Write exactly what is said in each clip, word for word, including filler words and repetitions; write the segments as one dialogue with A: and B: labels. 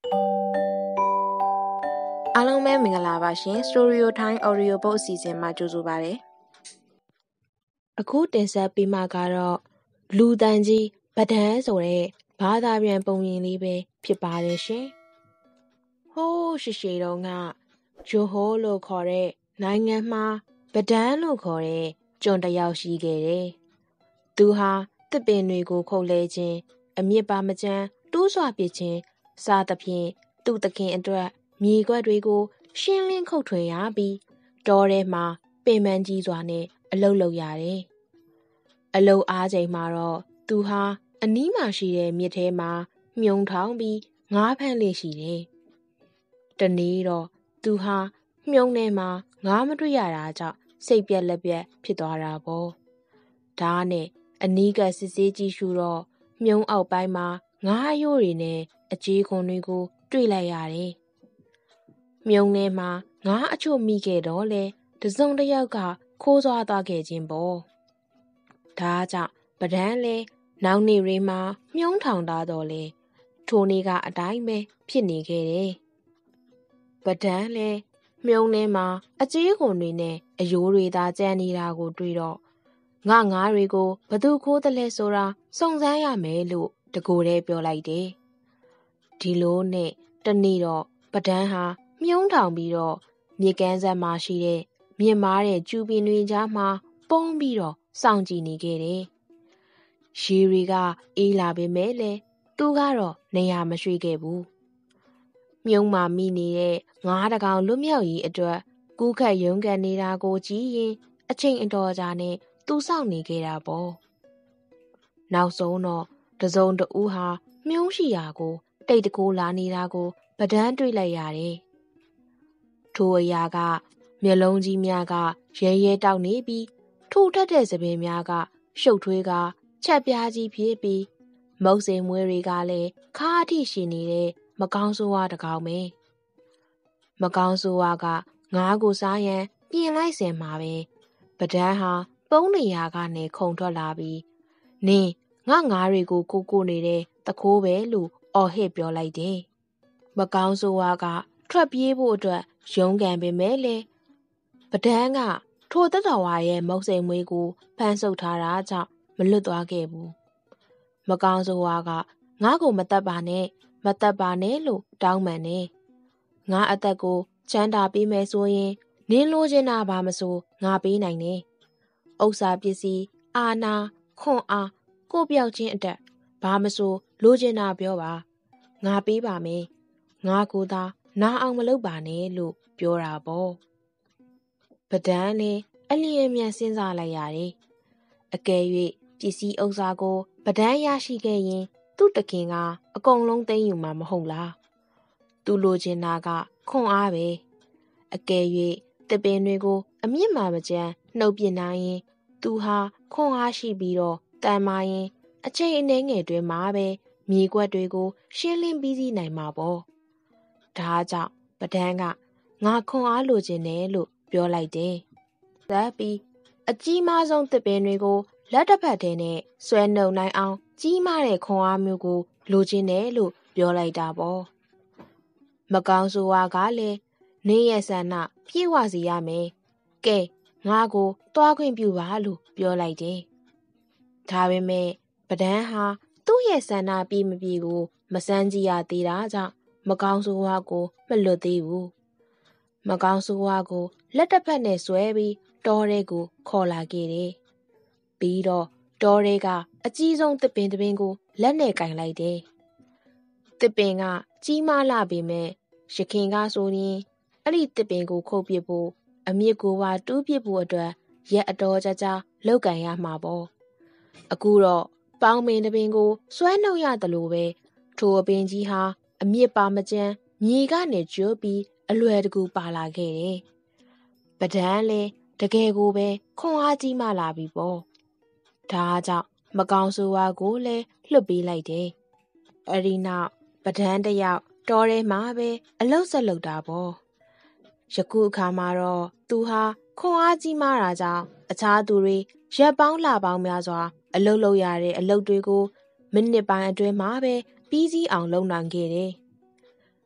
A: အားလုံးပဲမင်္ဂလာပါရှင် Story Time Audiobook အစီအစဉ်မှာကြိုဆိုပါရစေ။အခုတင်ဆက်ပေးမှာကတော့လူတန်ကြီးဗဒန်းဆိုတဲ့ဘာသာပြန်ပုံရင်လေးပဲဖြစ်ပါတယ်ရှင်။ဟိုးရှိရှိတုန်းကဂျိုဟိုလို့ခေါ်တဲ့နိုင်ငံမှာဗဒန်းလို့ခေါ်တဲ့ကျွန်တစ်ယောက်ရှိခဲ့တယ်။သူဟာတစ်ပင်တွေကိုခုတ်လဲခြင်းအမြစ်ပါမကျန်းတိုးစွာပစ်ခြင်းစသဖြင့်သူ့သခင်အတွက်မြေကွက်တွေကိုရှင်းလင်းခုတ်ထွင်ရပြီးတောထဲမှာပင်ပန်းကြီးစွာနဲ့အလုပ်လုပ်ရတယ်။အလုပ်အားချိန်မှာတော့သူဟာအနီးမှာရှိတဲ့မြစ်ထဲမှာမြုံထောင်ပြီးငါးဖမ်းလေ့ရှိတယ်။တနေ့တော့သူဟာမြုံထဲမှာငါးမတွေ့ရတာကြောင့်စိတ်ပြက်လက်ပြက်ဖြစ်သွားတာပေါ့။ဒါနဲ့အနီးကစစ်ဆေးကြည့်ရှုတော့မြုံအောက်ပိုင်းမှာငါးရိုးတွေနဲ့အကြေးခွန်တွေကိုတွေ့လိုက်ရတယ်။မြုံထဲမှာငါးအချို့မိခဲ့တော့လေတစုံတစ်ယောက်ကခိုးသွားသွားခဲ့ခြင်းပေါ့။ဒါကြောင့်ဗဒန်းလဲနောက်နေ့တွေမှာမြုံထောင်တာတော့လေထိုနေ့ကအတိုင်းပဲဖြစ်နေခဲ့တယ်။ဗဒန်းလဲမြုံထဲမှာအကြေးခွန်တွေနဲ့အယိုးတွေသာကျန်နေတာကိုတွေ့တော့ငါငါးတွေကိုဘသူခိုးတယ်လဲဆိုတာစုံစမ်းရမယ်လို့တကိုယ်တည်းပြောလိုက်တယ်။ဒီလိုနဲ့တနေ့တော့ဗဒန်းဟာမြုံထောင်ပြီးတော့မြေကမ်းစပ်မှာရှိတဲ့မြင့်မားတဲ့ကျူပင်တွေကြားမှာပုန်းပြီးတော့စောင့်ကြည့်နေခဲ့တယ်။ရေတွေကအေးလာပေမဲ့လည်းသူကတော့နေရာမရွှေ့ခဲ့ဘူး။မြုံမှာမိနေတဲ့ငါးတကောင်လွတ်မြောက်ရေးအတွက်ကူးခတ်ရုန်းကန်နေတာကိုကြည့်ရင်အချိန်အတော်ကြာနဲ့သူစောင့်နေခဲ့တာပေါ့။နောက်ဆုံးတော့တစုံတဦးဟာမြုံရှိရာကိုတိတ်တကိုးလာနေတာကိုဗဒန်းတွေ့လိုက်ရတယ်။ထိုအရာကမျက်လုံးကြီးများကရဲရဲတောက်နေပြီးထိုထက်တဲ့စပင်များကရှုပ်ထွေးကချက်ပြားကြီးဖြစ်ပြီးမုတ်စိမ်မွေးတွေကလည်းခါအထိရှိနေတဲ့မကောင်းဆိုးဝါးတကောင်ပဲမကောင်းဆိုးဝါးကငါးကိုစားရန်ပြင်လိုက်စင်မှာပဲဗဒန်းဟာပုံးနေရာကနေခုန်ထွက်လာပြီးနင်းငါငါးတွေကိုကိုကိုနေတဲ့တခိုးပဲလို့အော်ဟစ်ပြောလိုက်တယ်မကောင်းဆိုးဝါးကထွက်ပြေးဖို့အတွက်ရုန်းကန်ပေမဲ့လေဗဒန်းကထိုတတော်ဝါရဲ့မုတ်စိမ်မွေးကိုဖမ်းဆုပ်ထားတာကြောင့်မလွတ်သွားခဲ့ဘူးမကောင်းဆိုးဝါးကငါ့ကိုမတတ်ပါနဲ့မတတ်ပါနဲ့လို့တောင်းပန်နေငါအသက်ကိုချမ်းသာပေးမယ်ဆိုရင်နင်းလိုချင်တာဘာမဆိုငါပေးနိုင်တယ်ဥစ္စာပစ္စည်းအာနာခွန်အားကိုပြောက်ချင်းအတက်ဘာမဆိုလိုချင်တာပြောပါငါပေးပါမယ်ငါကိုသာနားအောင်မလုပ်ပါနဲ့လို့ပြောတာပေါ့ဗဒန်းလည်းအလျင်မြန်စဉ်းစားလိုက်ရတယ်အကယ်၍ပစ္စည်းဥစ္စာကိုဗဒန်းရရှိခဲ့ရင်သူ့တခင်ကအကုန်လုံးသိမ်းယူမှာမဟုတ်လားသူလိုချင်တာကခွန်အားပဲအကယ်၍တပင်တွေကိုအမြင့်မှမကျန်းနှုတ်ပြနိုင်ရင်သူဟာခွန်အားရှိပြီးတော့တန်မာရင်အချိန်အနည်းငယ်တွင်မှပဲမြေကွက်တွေကိုရှင်းလင်းပြီးစီးနိုင်မှာပေါ့ဒါကြောင့်ဗဒန်းကငါခွန်အားလိုချင်တယ်လို့ပြောလိုက်တယ်။သက်ပြီးအကြီးမားဆုံးသစ်ပင်တွေကိုလက်တစ်ဖက်ထဲနဲ့ဆွဲနှုတ်နိုင်အောင်ကြီးမားတဲ့ခွန်အားမျိုးကိုလိုချင်တယ်လို့ပြောလိုက်တာပေါ့။မကောင်းဆိုဝါကလည်းနေရဲ့ဆန္ဒပြေဝစီရမယ်။ကဲငါကိုသွားခွင့်ပြုပါလို့ပြောလိုက်တယ်။ဒါပေမဲ့ဗဒန်းဟာသူ့ရဲ့ဆန္ဒပြေမပြေကိုမစမ်းကြည့်ရသေးတာကြောင့်မကောင်းဆိုးဝါးကိုမလွတ်သေးဘူးမကောင်းဆိုးဝါးကိုလက်တစ်ဖက်နဲ့ဆွဲပြီးတောထဲကိုခေါ်လာခဲ့တယ်ပြီးတော့တောထဲကအကြီးဆုံးသစ်ပင်တစ်ပင်ကိုလက်နဲ့ကင်လိုက်တယ်သစ်ပင်ကကြီးမားလာပေမဲ့ရခင်ကဆိုရင်အဲ့ဒီသစ်ပင်ကိုခုတ်ပစ်ဖို့အမြစ်ကိုပါတူးပစ်ဖို့အတွက်ရက်အတော်ကြာကြာလောက်ကင်ရမှာပေါ့အခုတော့ပေါင်းပင်တစ်ပင်ကိုဆွဲနှုတ်ရတယ်လို့ပဲထိုအပင်ကြီးဟာအမြစ်ပါမကျန်းမြေကနေကျွတ်ပြီးအလွယ်တကူပါလာခဲ့တယ်။ဗဒန်းလည်းတကယ်ကိုပဲခွန်အားကြီးမှလာပြီပေါ့။ဒါကြောင့်မကောင်းဆိုးဝါးကိုလည်းလွတ်ပေးလိုက်တယ်။အဲဒီနောက်ဗဒန်းတယောက်တောထဲမှာပဲအလုတ်ဆက်လုပ်တာပေါ့။ယခုအခါမှာတော့သူဟာခွန်အားကြီးမှတာကြောင့်အခြားသူတွေရက်ပေါင်းလပေါင်းများစွာအလုတ်လုပ်ရတဲ့အလုတ်တွေကိုမိနစ်ပိုင်းအတွင်းမှာပဲပြီးစီးအောင်လုပ်နိုင်ခဲ့တယ်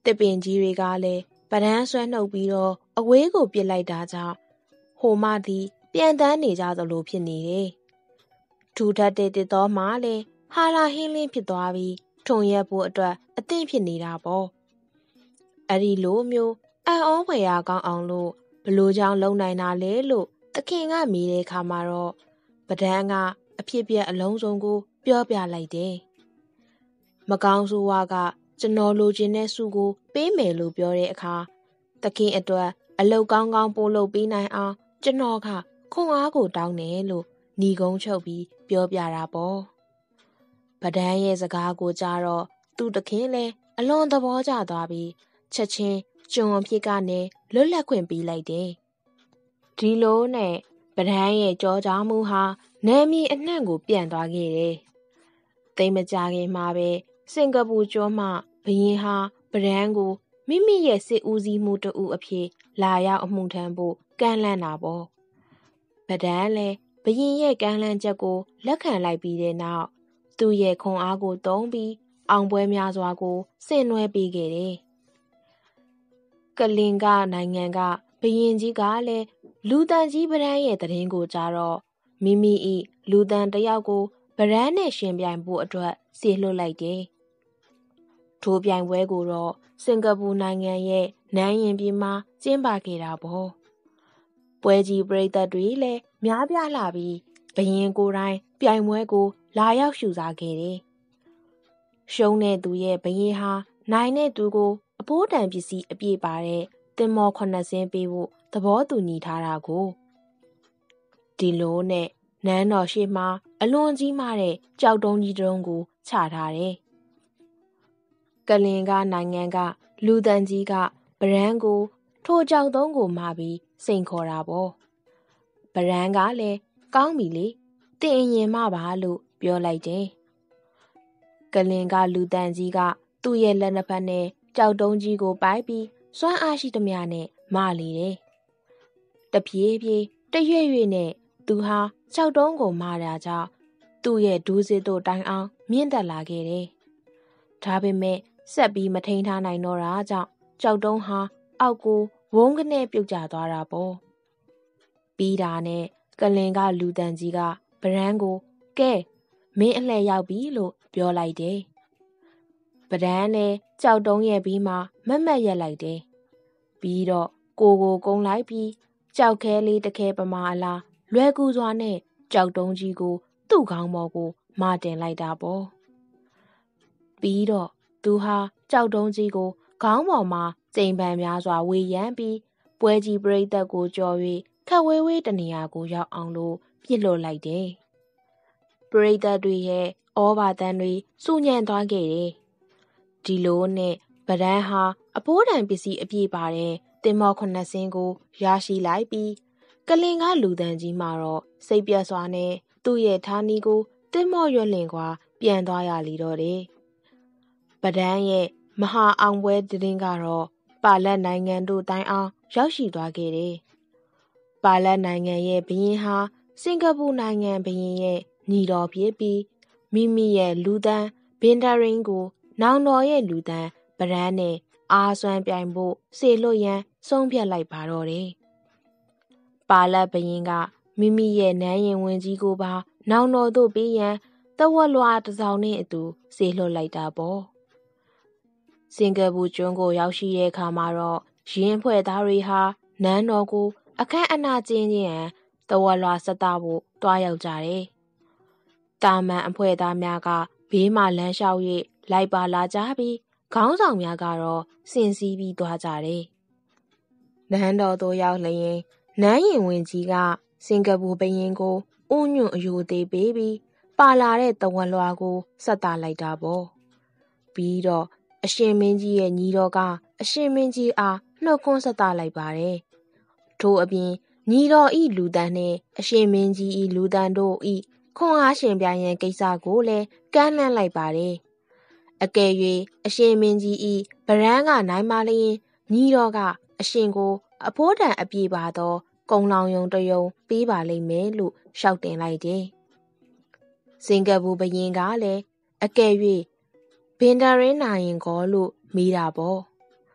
A: တစ်ပင်ကြီးတွေကလည်းပဒန်းဆွဲနှုတ်ပြီးတော့အဝေးကိုပစ်လိုက်တာကြောင့်ဟိုမှသည်ပြန်တန်းနေကြသလိုဖြစ်နေတယ်။ထူထပ်တဲ့တစ်တော်မှလည်းဟာလာဟင်းလင်းဖြစ်သွားပြီးထုံရက်ဖို့အတွက်အသင့်ဖြစ်နေတာပေါ့။အဲ့ဒီလိုမျိုးအံ့ဩဖွယ်ရာကောင်းအောင်လို့ဘလို့ကြောင့်လုံနိုင်တာလဲလို့သခင်ကမေးတဲ့အခါမှာတော့ပဒန်းကအဖြစ်ပြက်အလုံးစုံကိုပြောပြလိုက်တယ်။မကောင်းဆိုးဝါကကျွန်တော်လိုချင်တဲ့စုကိုပေးမယ်လို့ပြောတဲ့အခါသခင်အတွက်အလုတ်ကောင်းကောင်းပို့လုပ်ပေးနိုင်အောင်ကျွန်တော်ကခွန်အားကိုတောင်းတယ်လို့ညီကုန်းချုပ်ပြီးပြောပြတာပေါ့။ပဒန်းရဲ့စကားကိုကြားတော့သူ့သခင်လည်းအလွန်သဘောကျသွားပြီးချက်ချင်းကျွန်အဖြစ်ကနေလွတ်လပ်ခွင့်ပေးလိုက်တယ်။ဒီလိုနဲ့ပဒန်းရဲ့ကြောကြားမှုဟာနယ်မြေအနှံ့ကိုပြန့်သွားခဲ့တယ်။သိမကြခင်မှာပဲစင်ကာပူကျွန်းမှဘရင်ဟာပဒန်းကိုမိမိရဲ့စစ်ဦးစီးမှုတဦးအဖြစ်လာရောက်အမှုထမ်းဖို့ကမ်းလှမ်းတာပေါ့။ပဒန်းလည်းဘရင်ရဲ့ကမ်းလှမ်းချက်ကိုလက်ခံလိုက်ပြီးတဲ့နောက်သူ့ရဲ့ခွန်အားကိုသုံးပြီးအောင်ပွဲများစွာကိုဆင်နွှဲပေးခဲ့တယ်။ကလင်ကနိုင်ငံကဘရင်ကြီးကလည်းလူတန်ကြီးပဒန်းရဲ့တရင်ကိုကြားတော့မိမိ၏လူတန်တယောက်ကိုပဒန်းနဲ့ရှင်ပြိုင်ဖို့အတွက်စေလွှတ်လိုက်တယ်။ထိုပြိုင်ပွဲကိုတော့စင်ကာပူနိုင်ငံရဲ့နန်းရင်ပြည်မှာကျင်းပခဲ့တာပေါ့။ပွဲကြီးပရိသတ်တွေလည်းများပြားလာပြီးဘရင်ကိုယ်တိုင်ပြိုင်ပွဲကိုလာရောက်ရှုစားခဲ့တယ်။ရှုံးတဲ့သူရဲ့ဘရင်ဟာနိုင်တဲ့သူကိုအဖိုးတန်ပစ္စည်းအပြည့်ပါတဲ့သင်္ဘောခုနှစ်စင်းပေးဖို့သဘောတူညီထားတာကိုဒီလိုနဲ့နန်းတော်ရှိမှအလွန်ကြီးမားတဲ့ကြောက်တုံးကြီးတုံးကိုချထားတယ်။ကလင်ကနိုင်ငံကလူတန်ကြီးကဗရန်ကိုထိုကြောက်တုံးကိုမှာပြီးစိန်ခေါ်တာပေါ့။ဗရန်ကလည်းကောင်းပြီလေတင်အရင်မှပါလို့ပြောလိုက်တယ်။ကလင်ကလူတန်ကြီးကသူ့ရဲ့လက်နှစ်ဖက်နဲ့ကြောက်တုံးကြီးကိုပိုက်ပြီးစွမ်းအားရှိသမျှနဲ့မလေတယ်။တပြေးပြေးတရွေ့ရွေ့နဲ့သူဟာကြောက်တုံးကိုမာတာကြောင့်သူ့ရဲ့ဒူးစစ်တို့တိုင်အောင်မြင့်တက်လာခဲ့တယ်။ဒါပေမဲ့ဆက်ပြီးမထိန်ထားနိုင်တော့တာကြောင့်ကြောက်တုံးဟာအောက်ကိုဝုန်းကနေပြုတ်ကျသွားတာပေါ့။ပြီးတာနဲ့ကလင်ကလူတန်ကြီးကဗရန်ကိုကဲမင်းအလှည့်ရောက်ပြီလို့ပြောလိုက်တယ်။ဗရန်လည်းကြောက်တုံးရဲ့ပြီးမှမတ်မတ်ရက်လိုက်တယ်။ပြီးတော့ကိုကိုကုန်းလိုက်ပြီးကြောက်ခဲလေးတစ်ခဲပမာအလားလွယ်ကူစွာနဲ့ကြောက်တုံးကြီးကိုသူ့ခေါင်းပေါ်ကိုမတင်လိုက်တာပေါ့။ပြီးတော့သူဟာကြောက်တုံးကြီးကိုခေါင်းပေါ်မှာကျိန်ပန်များစွာဝေယမ်းပြီးပွဲကြီးပရိသတ်ကိုကြော်၍ခက်ဝေးဝေးတနေရာကိုရောက်အောင်လို့ပြစ်လွတ်လိုက်တယ်။ပရိသတ်တွေရဲ့ဩဘာတန်တွေစူညံသွားခဲ့တယ်။ဒီလိုနဲ့ဗဒန်းဟာအဖိုးတန်ပစ္စည်းအပြည့်ပါတဲ့သင်္ဘောခုနှစ်စင်းကိုရရှိလိုက်ပြီးကလင်ကလူတန်ကြီးမှာတော့စိတ်ပြတ်စွာနဲ့သူ့ရဲ့ဌာနီကိုသင်္ဘောရွက်လင်ကွာပြန်သွားရလီတော့တယ်။ဗဒန်းရဲ့မဟာအောင်ပွဲသတင်းကတော့ပါလက်နိုင်ငံတို့တိုင်အောင်ရောက်ရှိသွားခဲ့တယ်။ပါလက်နိုင်ငံရဲ့ဘရင်ဟာစင်ကာပူနိုင်ငံဘရင်ရဲ့ညီတော်ဖြစ်ပြီးမိမိရဲ့လူတန်းဘင်ဒါရင်ကိုနောင်တော်ရဲ့လူတန်းဗရန်နဲ့အားစွမ်းပြိုင်ဖို့စေလွတ်ရန်ဆုံးဖြတ်လိုက်ပါတော့တယ်။ပါလက်ဘရင်ကမိမိရဲ့နန်းရင်ဝင်ကြီးကိုပါနောင်တော်တို့ပေးရန်တဝက်လွှာတစ်စောင်နဲ့အတူစေလွတ်လိုက်တာပေါ့။စင်ကာပူကျွန်းကိုရောက်ရှိတဲ့အခါမှာတော့ရင်းဖွဲ့သားတွေဟာနန်းတော်ကိုအခမ်းအနားကျင်းခြင်းတဝက်လွှာဆက်တာဖို့တွားရောက်ကြတယ်။တာမန်အဖွဲ့သားများကဘေးမှလမ်းလျှောက်၍လိုက်ပါလာကြပြီးခေါင်းဆောင်များကတော့စင်စီးပြီးသွားကြတယ်။နန်းတော်သို့ရောက်လျင်နန်းရင်ဝင်ကြီးကစင်ကာပူဘရင်ကိုဥညွန့်အယိုသေးပေးပြီးပါလာတဲ့တဝက်လွှာကိုဆက်တာလိုက်တာပေါ့။ပြီးတော့အရှင်မင်းကြီးရဲ့ညီတော်ကအရှင်မင်းကြီးအားနှုတ်ခွန်းဆက်တာလိုက်ပါတယ်။ထို့အပြင်ညီတော်ဤလူတန်းနဲ့အရှင်မင်းကြီးဤလူတန်းတို့ဤခွန်အားရှင်ပြရန်ကိစ္စကိုလည်းကမ်းလှမ်းလိုက်ပါတယ်။အကယ်၍အရှင်မင်းကြီးဤဗရန်ကနိုင်ပါလျင်ညီတော်ကအရှင်ကိုအဖိုးတန်အပြည့်ပါသောကုံလောင်ယုံတယုံပေးပါလိမ့်မယ်လို့ရှောက်တင်လိုက်တယ်။စင်ကာပူဘရင်ကလည်းအကယ်၍ဘင်ဒါရင်းနိုင်ရင်ကောလို့မေးတာပေါ့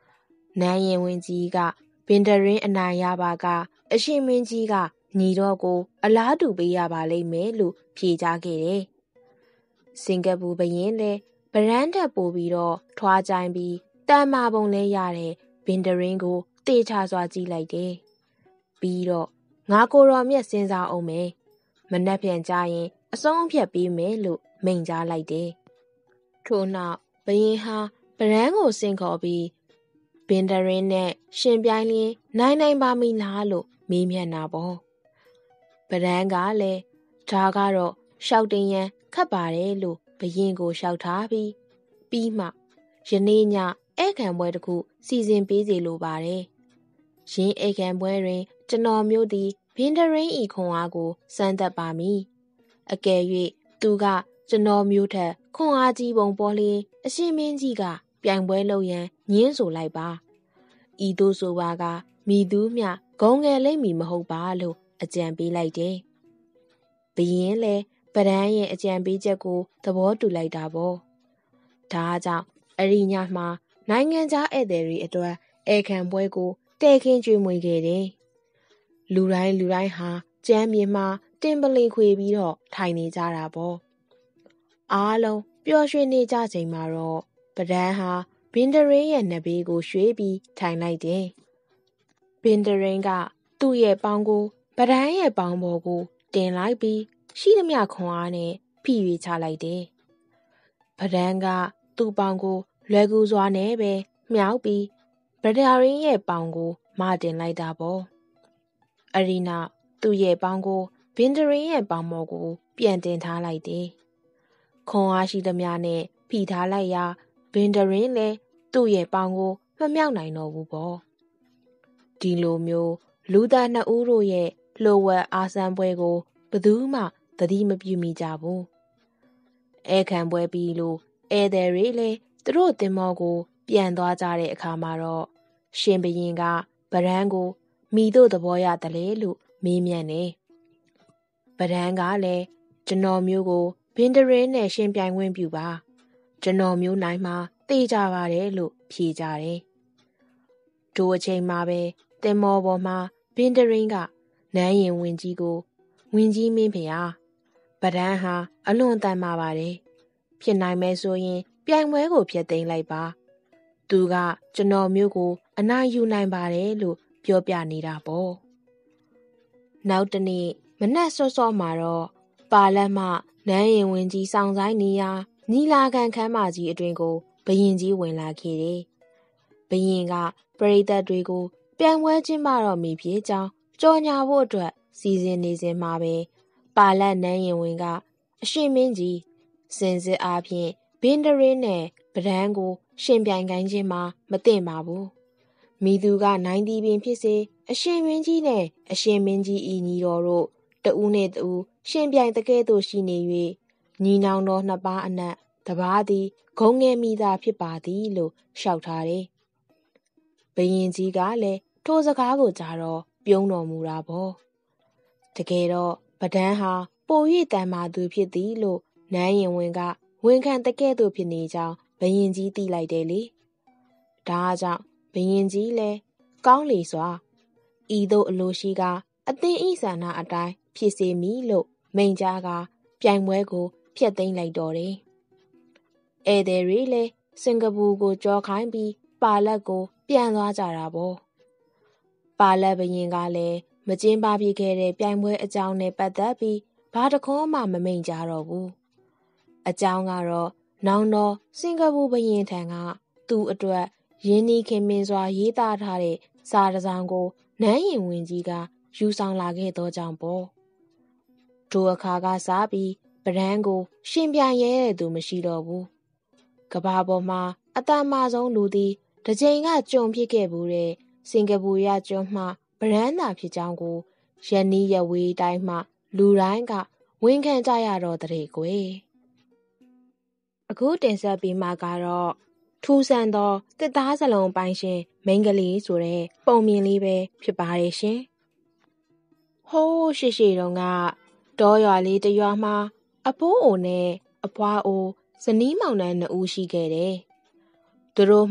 A: နန်းရင်ဝင်ကြီးကဘင်တရင်းအနိုင်ရပါကအရှင်မင်းကြီးကညီတော်ကိုအလားတူပေးရပါလိမ့်မယ်လို့ဖြေကြားခဲ့တယ်။စင်ကာပူဘုရင်လည်းဗရန်ထက်ပိုပြီးတော့ထွားကြိုင်းပြီးတန်မာပုံလဲရတဲ့ဘင်တရင်းကိုတေချာစွာကြည့်လိုက်တယ်။ပြီးတော့ငါကိုတော်မြတ်စဉ်းစားအောင်မယ်။မနှက်ပြန်ကြရင်အဆုံးအဖြတ်ပေးမယ်လို့မိန့်ကြားလိုက်တယ်။ထို့နောက်ဘုရင်ဟာဗရန်ကိုဆင့်ခေါ်ပြီးဘင်တရင်းနဲ့ရှင်ပြိုင်လင်းနိုင်နိုင်ပါမီလားလို့မေးမြန်းတာပေါ့။ဗရန်ကလည်းဒါကတော့ရှောက်တင်ရန်ခတ်ပါတယ်လို့ဘုရင်ကိုလျှောက်ထားပြီးပြီးမှယနေ့ညဧည့်ခံပွဲတစ်ခုစီစဉ်ပေးစီလိုပါတယ်။ယင်းဧည့်ခံပွဲတွင်ကျွန်တော်မျိုးသည်ဘင်တရင်းဤခွန်အားကိုစမ်းသပ်ပါမည်။အကယ်၍သူကကျွန်တော်မျိုးထက်ခွန်အားကြီးပုံပေါ်လျင်အရှင်မင်းကြီးကပြိုင်ပွဲလုပ်ရန်ညင်းဆိုလိုက်ပါ။ဤသို့ဆိုပါကမိသူမျှဂုံငယ်လိမ့်မည်မဟုတ်ပါလို့အကြံပေးလိုက်တယ်။ဘုရင်လည်းဗရန်ရဲ့အကြံပေးချက်ကိုသဘောတူလိုက်တာပေါ့။ဒါကြောင့်အရိညမှာနိုင်ငံခြားဧည့်သည်တွေအတွက်ဧည့်ခံပွဲကိုတဲခင်းကျွေးမွေးခဲ့တယ်။လူတိုင်းလူတိုင်းဟာကျမ်းမြေမှာတင်ပလင်ခွေပြီးတော့ထိုင်နေကြတာပေါ့။အားလုံးပျော်ရွှင်နေကြချိန်မှာတော့ဗရန်ဟာဘင်တရင်းရဲ့နဘေးကိုရွှေ့ပြီးထိုင်လိုက်တယ်။ဘင်တရင်းကသူ့ရဲ့ပေါင်ကိုဗရန်ရဲ့ပေါင်ပေါ်ကိုတင်လိုက်ပြီးရှိသမျှခွန်အားနဲ့ဖိ၍ချလိုက်တယ်။ဗရန်ကသူ့ပေါင်ကိုလွယ်ကူစွာနဲ့ပဲမြောက်ပြီးဗဒရင်းရဲ့ပေါင်ကိုမတင်လိုက်တာပေါ့။အရီနောက်သူ့ရဲ့ပေါင်ကိုဘင်တရင်းရဲ့ပေါင်ပေါ်ကိုပြန်တင်ထားလိုက်တယ်။ခွန်အားရှိသမျှနဲ့ဖိထားလိုက်ရာဘင်တရင်းလည်းသူ့ရဲ့ပေါင်ကိုမမြောက်နိုင်တော့ဘူးပေါ့။ဒီလိုမျိုးလူသားနှစ်ဦးတို့ရဲ့လှို့ဝှက်အားစမ်းပွဲကိုဘယ်သူမှသတိမပြုမိကြဘူး။ဧည့်ခံပွဲပြီးလို့ဧည့်သည်တွေလည်းသူတို့သင်္ဘောကိုပြန်သွားကြတဲ့အခါမှာတော့ရှင်ဘုရင်ကဗရန်ကိုမိတို့သဘောရသလဲလို့မေးမြန်းတယ်။ဗရန်ကလည်းကျွန်တော်မျိုးကိုဘင်တရင်းနဲ့ရှင်ပြိုင်ခွင့်ပြုပါကျွန်တော်မျိုးနိုင်မှာသိကြပါတယ်လို့ဖြေကြတယ်။ထိုအချိန်မှာပဲသင်္ဘောပေါ်မှာဘင်တရင်းကနန်းရင်ဝင်ကြီးကိုဝင်ကြီးမင်းဖေဟာဗရန်ဟာအလွန်တန်မာပါတယ်ဖြစ်နိုင်မယ်ဆိုရင်ပြိုင်ပွဲကိုဖျက်သိမ်းလိုက်ပါသူကကျွန်တော်မျိုးကိုအနိုင်ယူနိုင်ပါတယ်လို့ပြောပြနေတာပေါ့နောက်တနေ့မနက်စောစောမှာတော့ပါလက်မှနန်းရင်ဝင်ကြီးစောင့်ဆိုင်နေရာညီလာခံခန်းမကြီးအတွင်ကိုဘုရင်ကြီးဝင်လာခဲ့တယ်ဘုရင်ကပရိသတ်တွေကိုပြိုင်ပွဲကျင်းပတော့မည်ဖြစ်ကြောင်းကြော်ညာဖို့အတွက်စီစဉ်နေစဉ်မှာပဲပါလက်နန်းရင်ဝင်ကအရှင်မင်းကြီးစင်စစ်အားဖြင့်ဘင်တရင်းနဲ့ဗရန်ကိုရှင်ပြိုင်ခိုင်းခြင်းမှာမသင့်ပါဘူးမိသူကနိုင်သည်ပင်ဖြစ်စေအရှင်မင်းကြီးနဲ့အရှင်မင်းကြီးဤညီတော်တို့တဦးနဲ့တဦးရှင်ပြိုင်တကဲ့သို့ရှိနေ၍ညီနောင်တော်နှစ်ပါးအနက်တပါးသည်ဂုံငယ်မိသာဖြစ်ပါသည်လို့လျှောက်ထားတယ်ဘုရင်ကြီးကလည်းထိုစကားကိုကြားတော့ပြုံးတော်မူတာပေါ့တကယ်တော့ဗဒန်းဟာပို၍တန်မာသူဖြစ်သည်လို့နန်းရင်ဝင်ကဝန်ခံတကဲ့သို့ဖြစ်နေကြောင်းဘုရင်ကြီးသိလိုက်တယ်လေဒါကြောင့်ဘုရင်ကြီးလည်းကောင်းလေစွာဤသို့အလိုရှိကအသင်ဤဆန္ဒအတိုင်းဖြစ်စေမည်လို့မိန့်ကြားကပြိုင်ပွဲကိုဖျက်သိမ်းလိုက်တော်တယ်ဧည့်သည်တွေလည်းစင်ကာပူကိုကြောခိုင်းပြီးပါလက်ကိုပြန်သွားကြတာပေါ့ပါလက်ဘုရင်ကလည်းမကျင်းပဖြစ်ခဲ့တဲ့ပြိုင်ပွဲအကြောင်းနဲ့ပတ်သက်ပြီးဘာတခေါမှမမိန့်ကြတော့ဘူးအကြောင်းကတော့နောင်တော့စင်ကာပူဘုရင်ထံကသူ့အတွက်ရင်းနှီးခင်မင်စွာရေးသားထားတဲ့စာတစ်စောင်ကိုနန်းရင်ဝင်ကြီးကယူဆောင်လာခဲ့သောကြောင့်ပေါ့ထိုအခါကစားပြီးဗရန်ကိုရှင်ပြိုင်ရဲတဲ့သူမရှိတော့ဘူးကဘာပေါ်မှာအတန်မာဆုံးလူသည်တစ်ချိန်ကကြုံဖြစ်ခဲ့ဘူးတဲ့စင်ကာပူရကျွန်းမှဗရန်သာဖြစ်ကြောင်းကိုရနီးရဝေးတိုင်းမှလူတိုင်းကဝန်ခံကြရတော့တဲ့ကွယ်အခုတင်ဆက်ပေးမှာကတော့ထူးဆန်းသောတစ်သားစလုံးပိုင်းရှင်မိန်းကလေးဆိုတဲ့ပုံမြင်လေးပဲဖြစ်ပါတယ်ရှင်ဟိုးရှိရှိတုန်းကတောရွာလေးတစ်ရွာမှာအဖိုးအိုနဲ့အဖွားအိုဇနီးမောင်နှံနှစ်ဦးရှိခဲ့တယ်သူတို့မှာ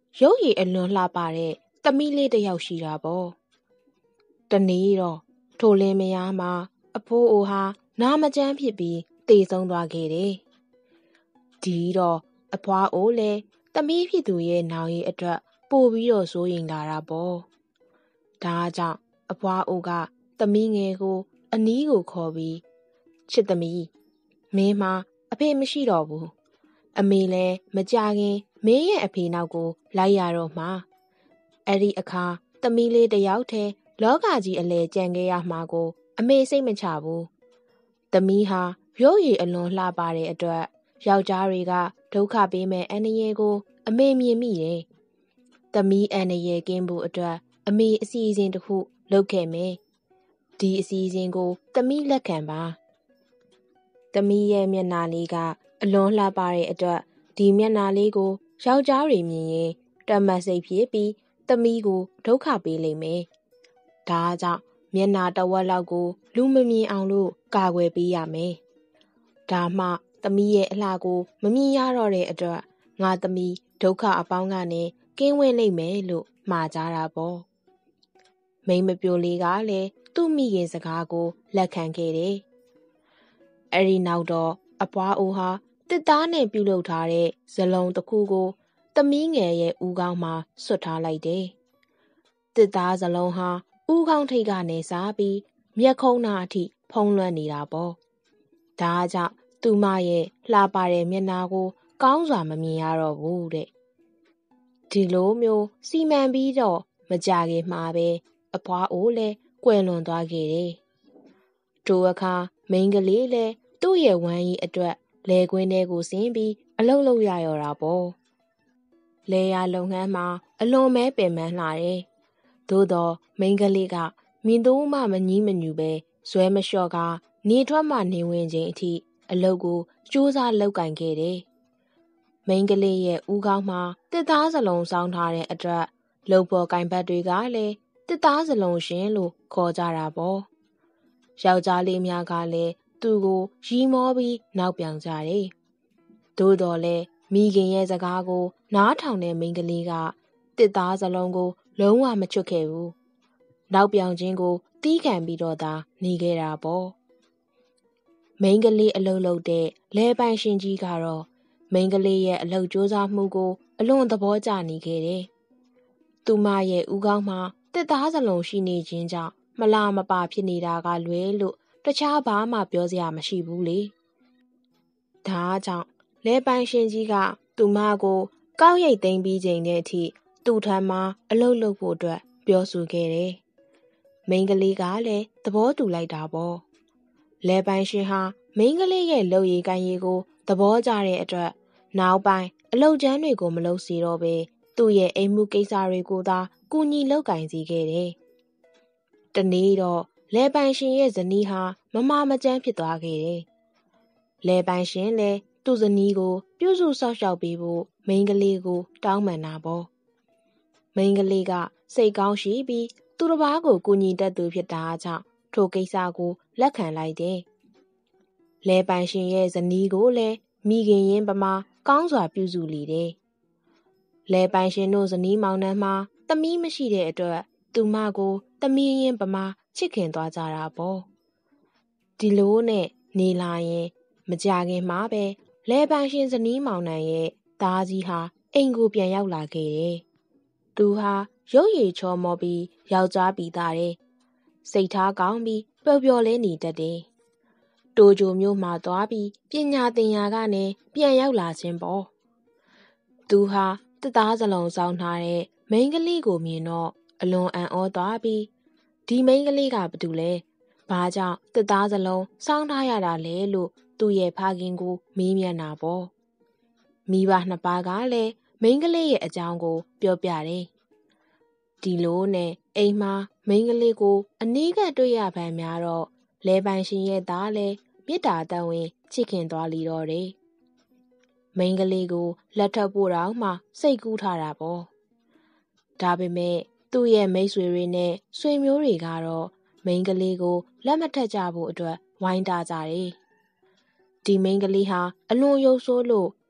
A: ရုပ်ရည်အလွန်လှပတဲ့သမီးလေးတစ်ယောက်ရှိတာပေါ့။တနေ့တော့ထိုလင်းမယားမှာအဖိုးအိုဟာနာမကျန်းဖြစ်ပြီးသေဆုံးသွားခဲ့တယ်။ဒီတော့အဖွားအိုလည်းသမီးဖြစ်သူရဲ့နောင်ရည်အတွက်ပို့ပြီးတော့စိုးရိမ်လာတာပေါ့။ဒါကြောင့်အဖွားအိုကသမီးငယ်ကိုအနီးကိုခေါ်ပြီးချစ်သမီးမင်းမှာအဖေမရှိတော့ဘူး။အမေလည်းမကြခင်မင်းရဲ့အဖေနောက်ကိုလိုက်ရတော့မှာအဲ့ဒီအခါသမီးလေးတယောက်တည်းလောကကြီးအလဲကြံခဲ့ရမှာကိုအမေစိတ်မချဘူးသမီးဟာရုပ်ရည်အလွန်လှပတဲ့အတွက်ယောက်ျားတွေကဒုက္ခပေးမဲ့အန္တရာယ်ကိုအမေမြင်မိတယ်သမီးအန္တရာယ်ကင်းဖို့အတွက်အမေအစီအစဉ်တစ်ခုလုပ်ခဲ့မယ်ဒီအစီအစဉ်ကိုသမီးလက်ခံပါသမီးရဲ့မျက်နှာလေးကအလွန်လှပတဲ့အတွက်ဒီမျက်နှာလေးကိုယောက်ျားတွေမြင်ရင်တမတ်စိတ်ဖြစ်ပြီးသမီးကိုဒုက္ခပေးလိမ့်မယ်။ဒါကြောင့်မျက်နှာတစ်ဝက်လောက်ကိုလူမမြင်အောင်လို့ကာကွယ်ပေးရမယ်။ဒါမှသမီးရဲ့အလှကိုမမြင်ရတော့တဲ့အတွက်ငါသမီးဒုက္ခအပေါင်းကနေကင်းဝေးလိမ့်မယ်လို့မှာကြတာပေါ့။မိန်းမပျိုလေးကလည်းသူ့မိခင်စကားကိုလက်ခံခဲ့တယ်။အဲဒီနောက်တော့အဖွားအိုဟာတစ်သားနဲ့ပြုလုပ်ထားတဲ့ဇလုံးတစ်ခုကိုသမီးငယ်ရဲ့ဦးခေါင်းမှာဆွတ်ထားလိုက်တယ်။တစ်သားဇလုံးဟာဦးခေါင်းထိပ်ကနေစားပြီးမျက်ခုံးနာအထိဖုံးလွှမ်းနေတာပေါ့။ဒါကြောင့်သူမရဲ့လှပတဲ့မျက်နှာကိုကောင်းစွာမမြင်ရတော့ဘူးတဲ့။ဒီလိုမျိုးစီမံပြီးတော့မကြခင်မှာပဲအဖွားအိုလည်းကွယ်လွန်သွားခဲ့တယ်။ထိုအခါမိန်းကလေးလည်းသူ့ရဲ့ဝမ်းရည်အတွက်လဲကွင်းထဲကိုဆင်းပြီးအလုပ်လုပ်ရရောတာပေါ့။လဲရလုပ်ငန်းမှာအလွန်မဲပင်ပန်းလှတယ်။သို့တော့မိန်းကလေးကမင်းတို့မှမငြီးမညူပဲဇွဲမလျှော့ကနေထွက်မှနေဝင်ခြင်းအထိအလုပ်ကိုစူးစမ်းလုပ်ကင်ခဲ့တယ်။မိန်းကလေးရဲ့ဦးခေါင်းမှာတစ်သားစလုံးစောင်းထားတဲ့အတွက်လုပ်ဖို့ကင်ဘတ်တွေကလည်းတစ်သားစလုံးရှင်လို့ခေါ်ကြတာပေါ့။ယောက်ျားလေးများကလည်းသူ့ကိုရီမောပြီးနောက်ပြောင်ကြတယ်။သို့တော်လည်းမိခင်ရဲ့စကားကိုနားထောင်တဲ့မိန်းကလေးကတစ်သားစလုံးကိုလုံးဝမချွတ်ခဲ့ဘူး။နောက်ပြောင်ခြင်းကိုတီးခံပြီးတော့သာနေခဲ့တာပေါ့။မိန်းကလေးအလုပ်လုပ်တဲ့လဲပိုင်ရှင်ကြီးကတော့မိန်းကလေးရဲ့အလုပ်ကြိုးစားမှုကိုအလွန်သဘောကျနေခဲ့တယ်။သူမရဲ့ဦးခေါင်းမှာတစ်သားစလုံးရှိနေခြင်းကြောင့်မလားမပဖြစ်နေတာကလွဲလို့တခြားဘာမှပြောစရာမရှိဘူးလေ။ဒါကြောင့်လဲပိုင်ရှင်ကြီးကသူမကိုကောက်ရိတ်သိမ်းပြီးချိန်တဲ့အထိသူ့ထံမှာအလုပ်လုပ်ဖို့အတွက်ပြောဆိုခဲ့တယ်။မိန်းကလေးကလည်းသဘောတူလိုက်တာပေါ့။လဲပိုင်ရှင်ဟာမိန်းကလေးရဲ့လုပ်ရည်ကိုင်ရည်ကိုသဘောကျတဲ့အတွက်နောက်ပိုင်းအလုပ်ကျန်းတွေကိုမလုပ်စီတော့ပဲသူ့ရဲ့အိမ်မှုကိစ္စတွေကိုသာကူညီလုပ်ကင်စီခဲ့တယ်။တနေ့တော့လဲပိုင်ရှင်ရဲ့ဇနီးဟာမမမကျန်းဖြစ်သွားခဲ့တယ်။လဲပိုင်ရှင်လည်းသူ့ဇနီးကိုပြုစုစောင့်ရှောက်ပေးဖို့မိန်းကလေးကိုတောင်းပန်တာပေါ့။မိန်းကလေးကစိတ်ကောင်းရှိပြီးသူတစ်ပါးကိုကူညီတတ်သူဖြစ်တာကြောင့်ထိုကိစ္စကိုလက်ခံလိုက်တယ်။လဲပိုင်ရှင်ရဲ့ဇနီးကိုလည်းမိခင်ရင်းပမာကောင်းစွာပြုစုလေတယ်။လဲပိုင်ရှင်တို့ဇနီးမောင်နှံမှာသမီးမရှိတဲ့အတွက်သူမကိုသမီးရင်းပမာချစ်ခင်သွားကြတာပေါ့။ဒီလိုနဲ့နေလာရင်မကြခင်မှာပဲလဲပိုင်ရှင်ဇနီးမောင်နှံရဲ့သားကြီးဟာအိမ်ကိုပြန်ရောက်လာခဲ့တယ်။သူဟာရုပ်ရည်ချောမောပြီးယောက်ျားပြီးသားတယ်။စိတ်ထားကောင်းပြီးပျော်ပျော်လေးနေတတ်တယ်။တိုဂျိုမျိုးမှာသွားပြီးပညာသင်ရာကနေပြန်ရောက်လာခြင်းပေါ့။သူဟာတစ်သားစလုံးစောင်းထားတဲ့မိန်းကလေးကိုမြင်တော့အလွန်အံ့ဩသွားပြီးဒီမိန်းကလေးကဘာတူလဲ။ဘာကြောင့်တစ်သားစလုံးစောင်းထားရတာလဲလို့သူ့ရဲ့ဖခင်ကိုမေးမြန်းတာပေါ့။မိဘနှစ်ပါးကလည်းမိန်းကလေးရဲ့အကြောင်းကိုပြောပြတယ်။ဒီလိုနဲ့အိမ်မှာမိန်းကလေးကိုအနီးကပ်တွေ့ရပန်းများတော့လဲပိုင်ရှင်ရဲ့သားလည်းမေတ္တာတန်ဝင်ချစ်ခင်သွားလီတော့တယ်။မိန်းကလေးကိုလက်ထပ်ဖို့တောင်မှစိတ်ကူးထားတာပေါ့။ဒါပေမဲ့သူ့ရဲ့မိတ်ဆွေတွေနဲ့ဆွေမျိုးတွေကတော့မိန်းကလေးကိုလက်မထပ်ကြဖို့အတွက်ဝိုင်းတာကြတယ်။ဒီမိန်းကလေးဟာအလွန်ရုပ်ဆိုးလို့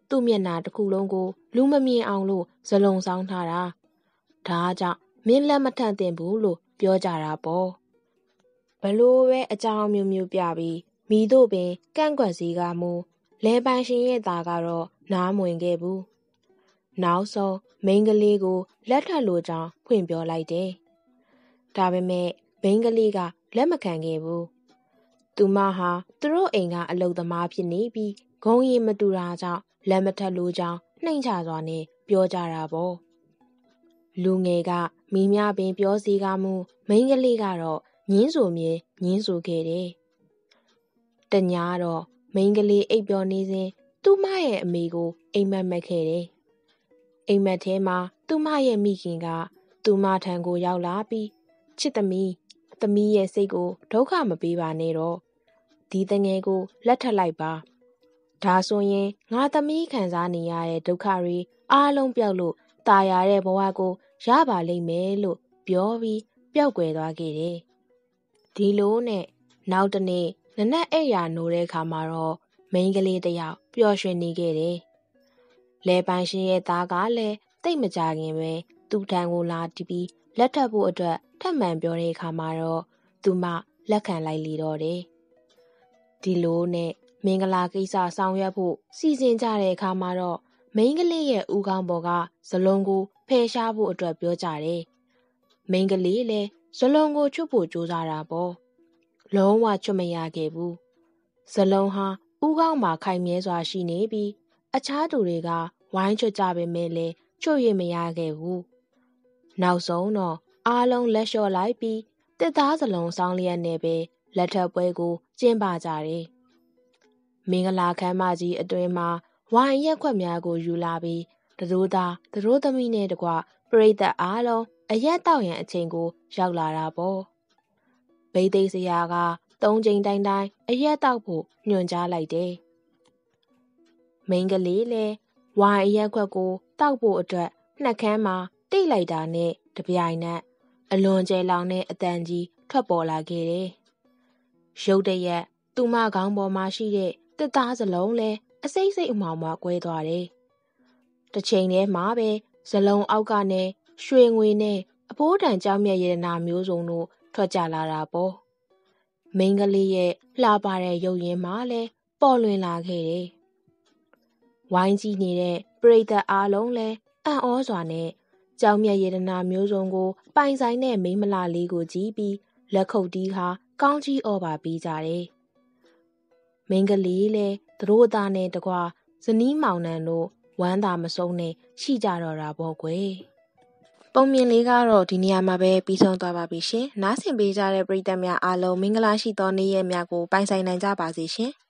A: သူ့မျက်နှာတစ်ခုလုံးကိုလူမမြင်အောင်လို့ဇလုံဆောင်ထားတာဒါကြောင့်မင်းလက်မထန့်သင့်ဘူးလို့ပြောကြတာပေါ့ဘလို့ပဲအကြောင်းမျိုးမျိုးပြပြီးမိတို့ပင်ကန့်ကွက်စီကမူလဲပိုင်ရှင်ရဲ့သားကတော့နားမဝင်ခဲ့ဘူးနောက်ဆုံးမိန်းကလေးကိုလက်ထပ်လိုကြောင်းဖွင့်ပြောလိုက်တယ်ဒါပေမဲ့မိန်းကလေးကလက်မခံခဲ့ဘူးသူမဟာသူတို့အိမ်ကအလုပ်သမားဖြစ်နေပြီးဂုံရီမတူတာကြောင့်လက်မထပ်လိုကြောင်းနှိမ်ချစွာနဲ့ပြောကြတာပေါ့လူငယ်ကမိမြပင်ပြောစီကမူမိန်းကလေးကတော့ညင်းဆိုမြဲညင်းဆိုခဲ့တယ်တညတော့မိန်းကလေးအိပ်ပျော်နေစဉ်သူမရဲ့အမေကိုအိမ်မက်မက်ခဲ့တယ်အိမ်မက်ထဲမှာသူမရဲ့မိခင်ကသူမထံကိုရောက်လာပြီးချစ်သမီးသမီးရဲ့စိတ်ကိုဒုက္ခမပေးပါနဲ့တော့ဒီတငယ်ကိုလက်ထပ်လိုက်ပါဒါဆိုရင်ငါသမီးခံစားနေရတဲ့ဒုက္ခတွေအားလုံးပြောက်လို့ตายရတဲ့ဘဝကိုရပါလိမ့်မယ်လို့ပြောပြီးပျောက်ကွယ်သွားခဲ့တယ်ဒီလိုနဲ့နောက်တနေ့နနက်အိပ်ရာနိုးတဲ့အခါမှာတော့မိန်းကလေးတစ်ယောက်ပျော်ရွှင်နေခဲ့တယ်လဲပိုင်ရှင်ရဲ့သားကလည်းတိတ်မကြခင်ပဲသူ့ထံကိုလာတီးပြီးလက်ထပ်ဖို့အတွက်ထပ်မံပြောတဲ့အခါမှာတော့သူမလက်ခံလိုက်လေတော့တယ်ဒီလိုနဲ့မင်္ဂလာကိစ္စဆောင်ရွက်ဖို့စီစဉ်ကြတဲ့အခါမှာတော့မိန်းကလေးရဲ့ဦးခေါင်းပေါ်ကဇလုံးကိုဖယ်ရှားဖို့အတွက်ပြောကြတယ်မိန်းကလေးလည်းဇလုံးကိုချွတ်ဖို့ကြိုးစားတာပေါ့လုံးဝချွတ်မရခဲ့ဘူးဇလုံးဟာဦးခေါင်းမှာခိုင်မြဲစွာရှိနေပြီးအခြားသူတွေကဝိုင်းချွတ်ကြပေမဲ့လည်းချွတ်ရမရခဲ့ဘူးနောက်ဆုံးတော့အားလုံးလက်လျှော့လိုက်ပြီးတစ်သားစလုံးဆောင်းလျက်နဲ့ပဲလက်ထပ်ပွဲကိုကျင်းပကြတယ်မင်္ဂလာခမ်းမကြီးအတွင်မှာဝိုင်းရက်ခွက်များကိုယူလာပြီးတတို့သားတတို့သမီးနဲ့တကွပရိသတ်အားလုံးအရက်တောက်ရန်အချိန်ကိုရောက်လာတာပေါ့ဗိသိက်ဆရာကသုံးချိန်တိုင်းတိုင်းအရက်တောက်ဖို့ညွှန်ကြားလိုက်တယ်မိန်းကလေးလည်းဝိုင်းအရက်ခွက်ကိုတောက်ဖို့အတွက်နှက်ခမ်းမှာတိတ်လိုက်တာနဲ့တပြိုင်နက်အလွန်ကျဲလောင်တဲ့အတန်ကြီးထွက်ပေါ်လာခဲ့တယ်ရုတ်တရက်သူမခေါင်းပေါ်မှာရှိတဲ့တစ်သားစလုံးလဲအစိမ့်စိမ့်အမောင်မှကွဲသွားတယ်တစ်ချိန်တည်းမှာပဲဇလုံးအောက်ကနေရွှေငွေနဲ့အဖိုးတန်ကြောင်မြတ်ရတနာမျိုးစုံတို့ထွက်ကြလာတာပေါ့မိန်းကလေးရဲ့လှပတဲ့ရုပ်ရင်းမှလည်းပေါ်လွင်လာခဲ့တယ်ဝိုင်းကြည့်နေတဲ့ပရိသတ်အားလုံးလည်းအံ့ဩစွာနဲ့ကြောင်မြတ်ရတနာမျိုးစုံကိုပိုင်ဆိုင်တဲ့မိန်းမလှလေးကိုကြည့်ပြီးလက်ခုပ်တီးခါကောင်းကြီးဩပါပြီးကြတယ်မိန်းကလေးလည်းသူတို့အသားနဲ့တကွဇနီးမောင်နှံတို့ဝမ်းသာမဆုံးနဲ့ရှိကြတော့တာပေါ့ကွယ်ပုံမြင်လေးကတော့ဒီနေရာမှာပဲပြီးဆုံးသွားပါပြီရှင်နားဆင်ပေးကြတဲ့ပရိသတ်များအားလုံးမင်္ဂလာရှိသောနေ့ရက်များကိုပိုင်ဆိုင်နိုင်ကြပါစေရှင်